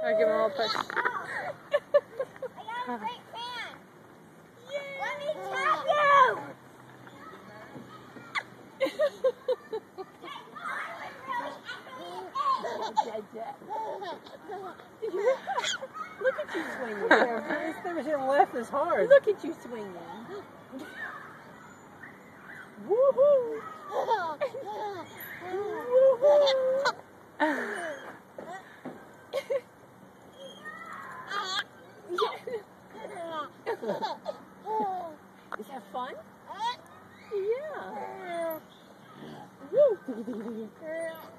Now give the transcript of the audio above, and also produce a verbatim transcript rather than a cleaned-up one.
I'll give him a little push. I got a great fan. Yay. Let me tap you. Look at you swinging. This thing was hitting left as hard. Look at you swinging. Woohoo! Is that fun? Yeah. Woo!